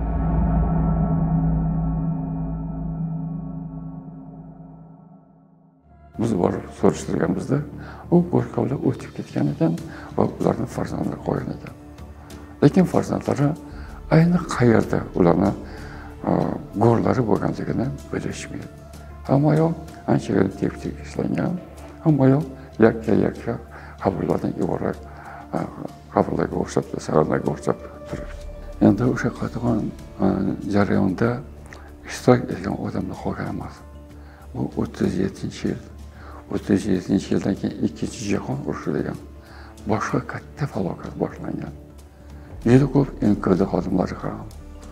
Biz borib so'rashtirganimizda u qo'rquvlar o'tib ketgan ekan va ularning farzandlari qolgan ekan. Lekin farzandlari ayni qayerda ularning go'rlari bo'lganligini bilishmaydi. Hamma yoq anchaga tep-tep ishlangan, hamma yoq yakka qabrlardan iborat qabrlarga o'xshab, saraylarga o'xshab turibdi. Endi o'sha Qatag'on jarayonida ishtirok etgan odamlar qolgan emas. Bu 37-yil. 37-yildan keyin Ikkinchi jahon urushi degan boshqa katta falokat boshlangan. Juda ko'p NKVD xodimlari ham,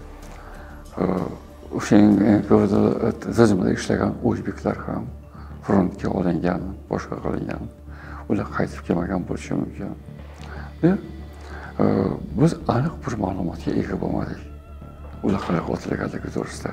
o'sha NKVD tizimida ishlagan o'zbeklar ham frontga olingan, boshqa qilingan. Ular qaytib kelmagan bo'lishi mumkin. Biz aniq bir ma'lumotga ega bo'lmadik. Ular qanday otilganligi to'g'risida.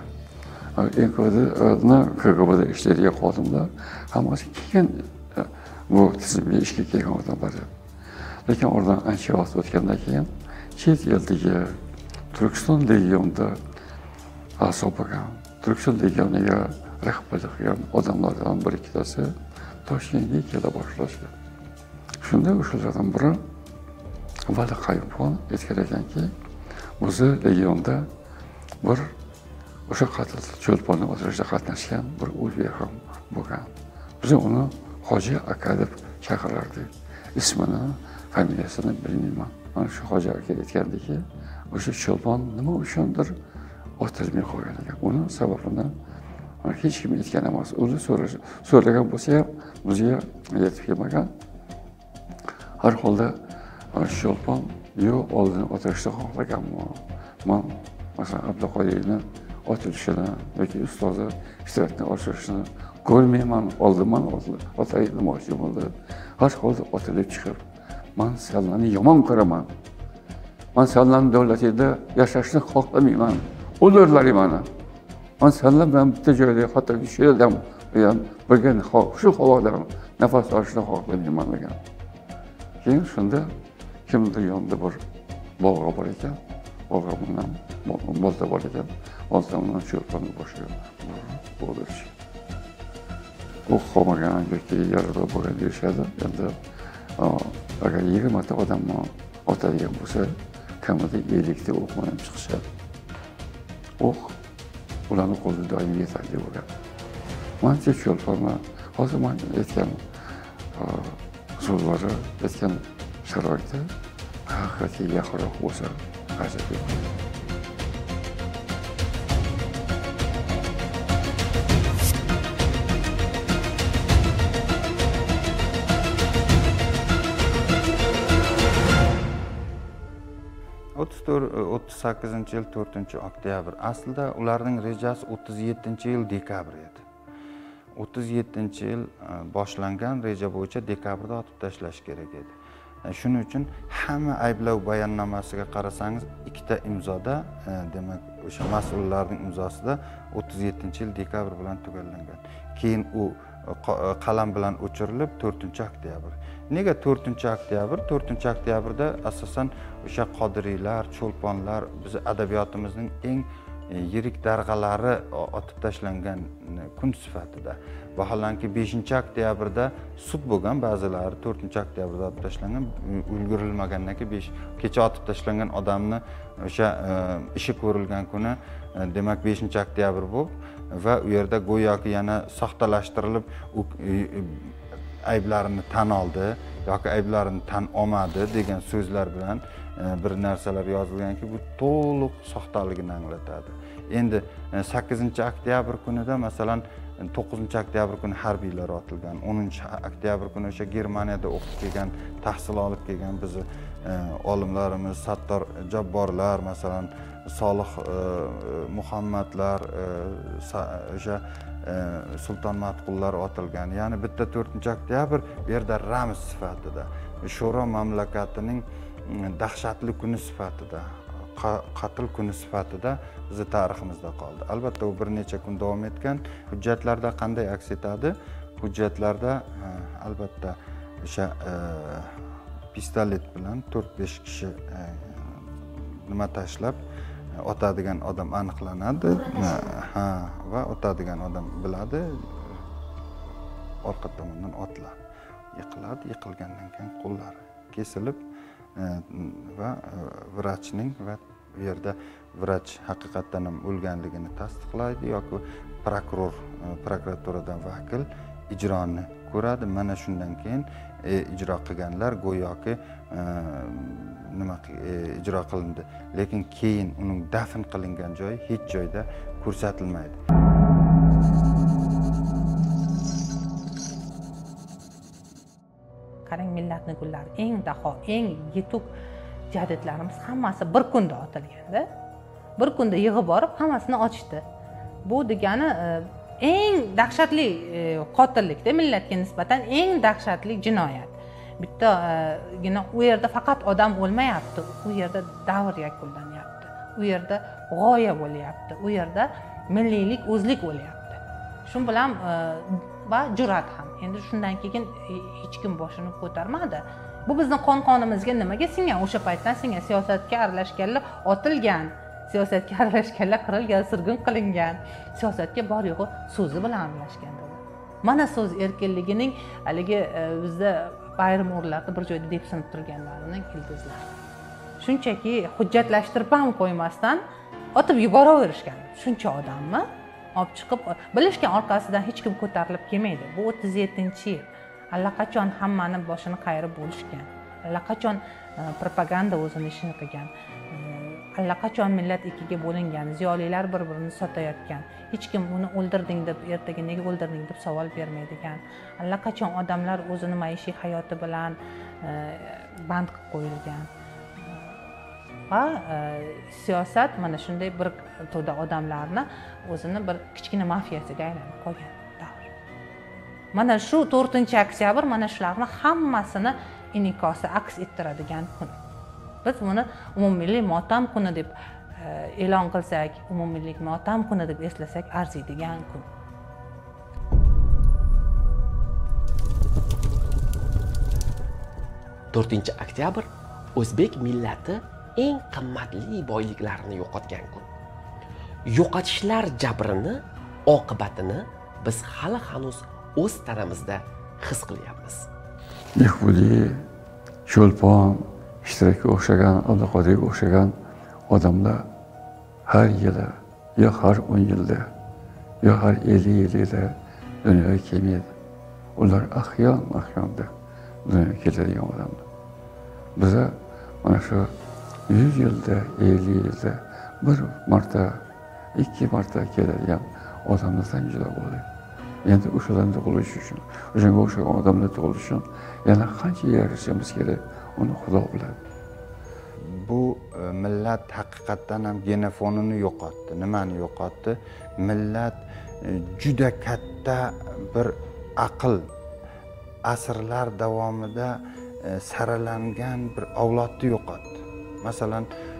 KGB'da ishlaydigan xodimlar hammasi keyin bu tizimga ishga kelgan odamlar. Lekin oradan ancha vaqt o'tgandan keyin chet eldagi Turkiston legionida a'zo bo'lgan, Turkiston legioniga rahbarlik qilgan odamlardan bir-ikkitasi Toshkentga kela boshlashdi. Shunda o'shalardan biri Vali Qayumxon aytgan ekanki, o'zi legionda bir o'sha qatl cho'lponni o'tirishda qatnashgan bir o'zbek ham bo'lgan. Biz uni Hoji aka deb chaqirardik. Ismini, familiyasini bilmayman. Mana shu Hoji aka aytgandiki, o'sha cho'lpon nima uchundir otilmay qolgan ekan. Uni sababini hech kim aytgan emas. Uni so'ragan bo'lsa ham bizga yetib kelmagan. Har holda cho'lpon yo'q oldin o'tirishni xohlaganmi? Men masalan Abduqodirni otilishini yoki ustozi ishtirokni oshirishini ko'rmayman, oldinman otayni demoqchi bo'ldi. Har holda otilib chiqib, men senlarni yomon ko'raman. Men senlarning davlatingda yashashni xohlamayman. O'ldirlar meni. Men senlar bilan bitta joyda hatto shu yerda birga shu havoda nafas olishni xohlamayman degan. Keyin shunda kimdir yonida bir bolg'a bor ekan. Bolg'a bilan bolta bor ekan. Boltadan cho'lponni boshiga o'ldirish. U qolmagan yoki yarador bo'lgan deyishadi. Endi agar 20 ta odamni otadigan bo'lsa, kamida 50 ta o'q bilan chiqishadi. O'q ularning qo'lida doim yetarli bo'lgan. Mancha cho'lponni hozir men aytgan so'zlari, aytgan sharoitda haqiqatga yaqinroq bo'lsa, ajab. 38-yil 4-oktyabr. Aslida ularning rejasi 37-yil dekabr edi. 37-yil boshlangan reja bo'yicha dekabrda otib tashlash kerak edi. Shuning uchun hamma ayblov bayonnomasiga qarasangiz, ikkita imzoda, demak, o'sha mas'ullarning imzosida 37-yil dekabr bilan tugallangan. Keyin u qalam bilan o'chirilib 4-oktyabr. Nega 4-oktyabr? 4-oktyabrda asosan o'sha qodiriylar, cho'lponlar biz adabiyotimizning eng yirik darg'alari otib tashlangan kun sifatida. Vaholanki 5-oktyabrda sud bo'lgan, ba'zilari 4-oktyabrda otib tashlangan, ulgurilmagandan keyin kecha otib tashlangan odamni o'sha ishi ko'rilgan kuni, demak 5-oktyabr bo'lib va u yerda go'yoki yana soxtalashtirilib ayblarini tan oldi yoki ayblarini tan olmadi degan so'zlar bilan bir narsalar yozilganki, bu to'liq soxtaligini anglatadi. Endi 8-oktyabr kunida masalan 9-oktyabr kuni harbiylar otilgan, 10-oktyabr kuni o'sha Germaniyada o'qib kelgan, tahsil olib kelgan bizni olimlarimiz, Sattor Jabborlar, masalan Solih Muhammadlar, o'sha Sulton Matqullar otilgan. Ya'ni bitta 4-oktyabr bu yerda ramz sifatida, Sho'ro mamlakatining dahshatli kuni sifatida, qatl kuni sifatida bizi tariximizda qoldi. Albatta u bir necha kun davom etgan. Hujjatlarda qanday aks etadi? Hujjatlarda albatta o'sha pistolet bilan 4-5 kishi nima tashlab otadigan odam aniqlanadi. Va otadigan odam biladi. Orqa tomondan otiladi. Yiqiladi, yiqilgandan keyin qo'llari kesilib va vrachning va u yerda vrach haqiqatan ham o'lganligini tasdiqlaydi yoki prokuror, prokuraturadan vakil ijroni ko'radi. Mana shundan keyin ijro qilganlar go'yoki ijro qilindi. Lekin keyin uning dafn qilingan joyi hech joyda ko'rsatilmaydi. Qarang, millatni gullari, eng daho, eng yetuk jadidlarimiz hammasi bir kunda otilganda, bir kunda yig'ib borib hammasini ochdi. Bu degani eng dahshatli qotillikda, millatga nisbatan eng dahshatli jinoyat. Bittagina u yerda faqat odam o'lmayapti, u yerda davr yakunlanyapti, u yerda g'oya bo'lyapti, u yerda milliylik, o'zlik bo'lyapti. Shu bilan va jur'at ham. Endi shundan keyin hech kim boshini ko'tarmadi. Bu bizning qon-qonimizga nimaga singan? O'sha paytdan singan, siyosatga aralashganlar otilgan, siyosatga aralashganlar qirilgan, surgun qilingan, siyosatga bor yo'g'i so'zi bilan aralashganlar. Mana so'z erkinligining haligi bizda ayrim o'rlarda bir joyda deb sinib turganlarining ildizlari. Shunchaki hujjatlashtirib ham qo'ymasdan otib yuboraverishgan. Shuncha odamni olib chiqib bilishgan, orqasidan hech kim ko'tarilib kelmaydi. Bu 37-yil. Allaqachon hammani boshini qayirib bo'lishgan. Allaqachon propaganda o'zini ishini qilgan. Allaqachon millat ikkiga bo'lingan, ziyolilar bir-birini sotayotgan. Hech kim uni o'ldirding deb, ertaga nega o'ldirding deb savol bermaydigan. Allaqachon odamlar o'zini maishiy hayoti bilan band qilib qo'yilgan. Va siyosat mana shunday bir to'da odamlarni o'zini bir kichkina mafiyasiga aylanib qo'ygan davr. Mana shu 4-oktyabr mana shularni hammasini inikosi aks ettiradigan kun. Biz buni umummilliy motam kuni deb e'lon qilsak, umummilliy motam kuni deb eslasak arziydigan kun. Oktyabr o'zbek millati eng qimmatli boyliklarini yo'qotgan kun. Yo'qotishlar jabrini, oqibatini biz hali hanuz o'z tanamizda his qilyapmiz. Yahudi, cho'lpon, ishtirokka o'xshagan, Abduqodirga o'xshagan odamlar har yili, yo har 10 yilda, yo har 50 yilda dunyoga kelmaydi. Ular ahyon-ahyonda dunyoga keladigan odamlar. Biza mana shu 100 yilda, 50 yilda bir marta, 2 marta keladigan odamlardan juda bo'ldik. Endi o'shalarni tug'ilish uchun, o'shanga o'xshagan odamlar tug'ilish uchun yana qancha yarashimiz kerak, uni Xudo biladi. bu millat haqiqatdan ham genofonini yo'qotdi. Nimani yo'qotdi? Millat juda katta bir aql, asrlar davomida saralangan bir avlodni yo'qotdi. Masalan,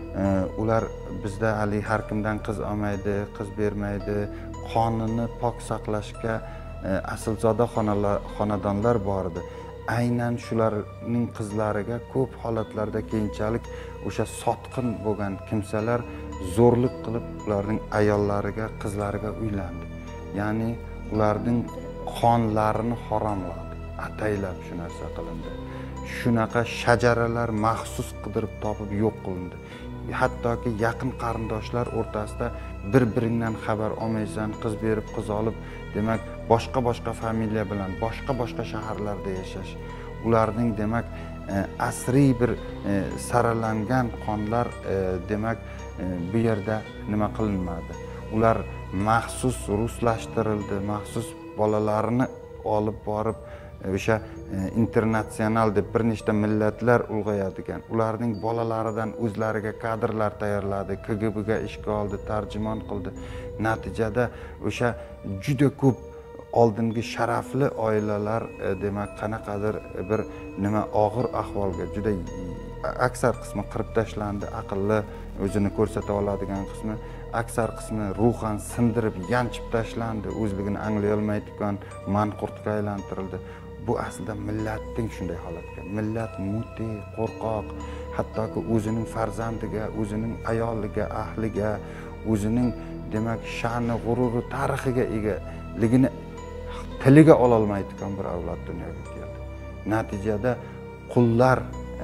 ular bizda hali har kimdan qiz olmaydi, qiz bermaydi, qonuni pok saqlashga aslzoda xonadonlar bor edi. Aynan shularning qizlariga ko'p holatlarda keyinchalik o'sha sotqin bo'lgan kimsalar zo'rlik qilib ularning ayollariga, qizlariga uylandi. Ya'ni ularning qonlarini haromladi, ataylab shu narsa qilindi. Shunaqa shajaralar maxsus qidirib topib yo'q qilindi. Hattoki yaqin qarindoshlar o'rtasida bir-biringdan xabar olmaysan, qiz berib, qiz olib, demak, boshqa familiya bilan boshqa shaharlarda yashash. Ularning demak asriy bir saralangan qonlar demak bu yerda nima qilinmadi. Ular maxsus ruslashtirildi, maxsus bolalarini olib borib o'sha internatsional deb bir nechta millatlar ulg'ayadigan, ularning bolalaridan o'zlariga kadrlar tayyorladi, KGBga ishga oldi, tarjimon qildi. Natijada o'sha juda ko'p oldingi sharafli oilalar demak qanaqadir bir nima og'ir ahvolga, juda aksar qismi qirib tashlandi, aqlli o'zini ko'rsata oladigan qismi, aksar qismi ruhan sindirib, yanchib tashlandi, o'zligini anglay olmaydigan manqurtga aylantirildi. Bu aslida millatning shunday holatga. Millat muti, qo'rqoq, hattoki o'zining farzandiga, o'zining ayoliga, ahliga, o'zining demak sha'ni, g'ururi, tarixiga egaligini tiliga ola olmaydigan bir avlod dunyoga keldi. Natijada qullar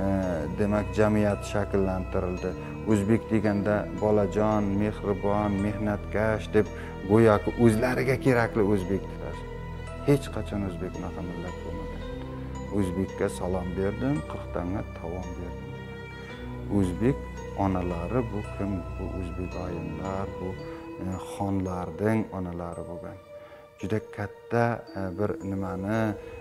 demak jamiyat shakllantirildi. O'zbek deganda bolajon, mehribon, mehnatkash deb go'yoki o'zlariga kerakli o'zbeklar. Hech qachon o'zbek unaqa millat bo'lmagan. O'zbekka salom berdim, 40 tanga tovon berdim. O'zbek onalari bu kim? Bu o'zbek oyinlar, bu xonlarning onalari bo'lgan. Juda katta bir nimani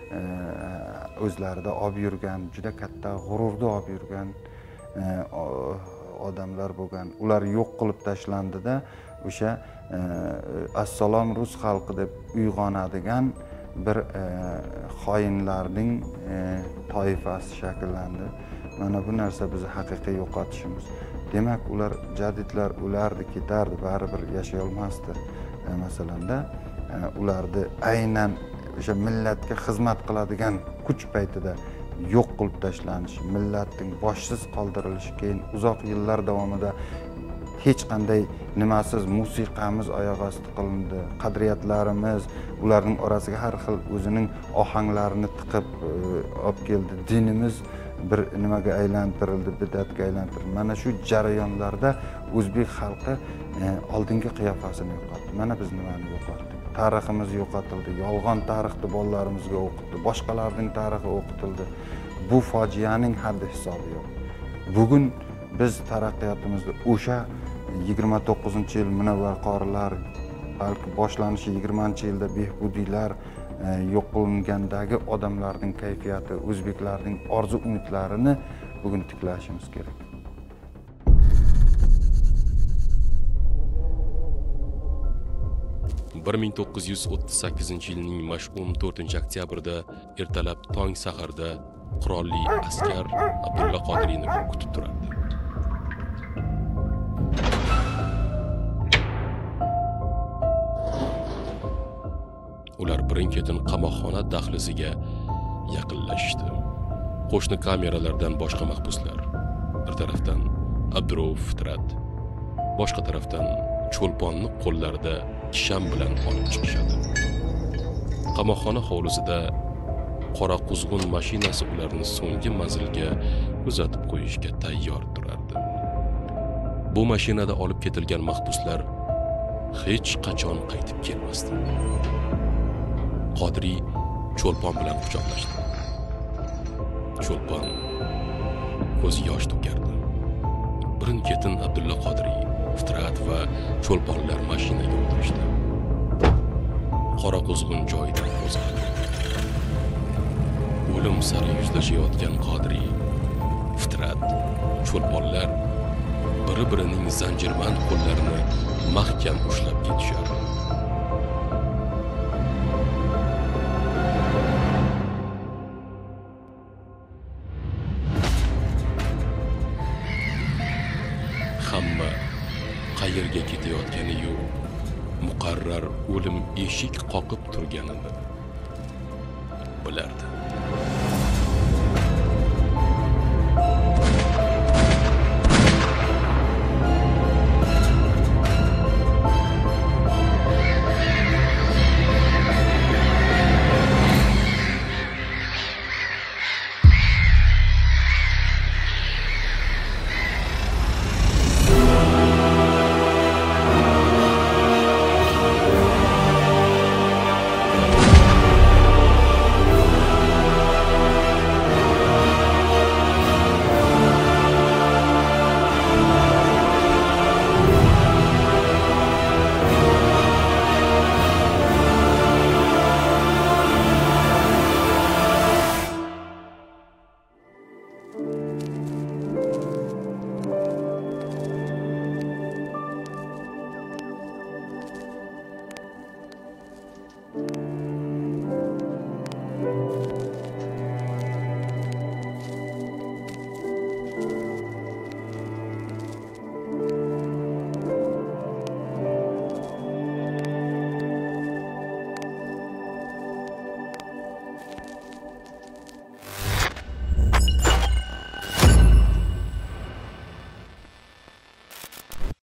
o'zlarida olib yurgan, juda katta g'ururni olib yurgan odamlar bo'lgan. Ular yo'q qilib tashlandida o'sha assalom rus xalqi deb uyg'onadigan bir xoinlarning toifasi shakllandi. Mana bu narsa bizni haqiqiy yo'qotishimiz. Demak, ular jadidlar ularni ketardi, baribir yashay olmasdi. Masalanda ularni aynan o'sha millatga xizmat qiladigan kuch paytida yo'q qilib tashlanishi, millatning boshsiz qoldirilishi, keyin uzoq yillar davomida hech qanday nimasiz musiqamiz oyoq osti qilindi, qadriyatlarimiz ularning orasiga har xil o'zining ohanglarini tiqib olib keldi, dinimiz bir nimaga aylantirildi, bidatga aylantirildi. Mana shu jarayonlarda o'zbek xalqi oldingi qiyofasini yo'qotdi. Mana biz nimani yo'qotdik? Tariximiz yo'qotildi, yolg'on tarixni bolalarimizga o'qitdi, boshqalarning tarixi o'qitildi. Bu fojianing haddi hisobi yo'q. Bugun biz taraqqiyotimizda o'sha 29-yil munavvar qorilar, balki boshlanishi 20-yilda behbudiylar yo'q qilingandagi odamlarning kayfiyati, o'zbeklarning orzu umidlarini bugun tiklashimiz kerak. bir 1938-yilning mash'um 4-oktyabrda ertalab tong saharda qurolli askar Abdulla Qodiriyni kutib turardi. Ular birin-ketin qamoqxona dahliziga yaqinlashdi. Qo'shni kameralardan boshqa mahbuslar, bir tarafdan Abdurov Fitrat, boshqa tarafdan Cho'lponni qo'llarida kisham bilan olib chiqishadi. Qamoqxona hovlisida qora quzg'un mashinasi ularni so'nggi manzilga kuzatib qo'yishga tayyor turardi. Bu mashinada olib ketilgan mahbuslar hech qachon qaytib kelmasdi. Qodiriy Cho'lpon bilan quchoqlashdi. Cho'lpon ko'zi yosh to'kardi. Birin-ketin Abdulla Qodiriy, Fitrat va Cho'lponlar mashinaga o'tirishdi. Qora quzg'un joyidan qo'zg'aldi. O'lim sari yuzlashayotgan Qodiriy fitrat, cho'lponlar bir-birining zanjirband qo'llarini mahkam ushlab ketishardi. Hamma qayerga ketayotgani yo'q, muqarrar o'lim eshik qoqib turganini bilardi.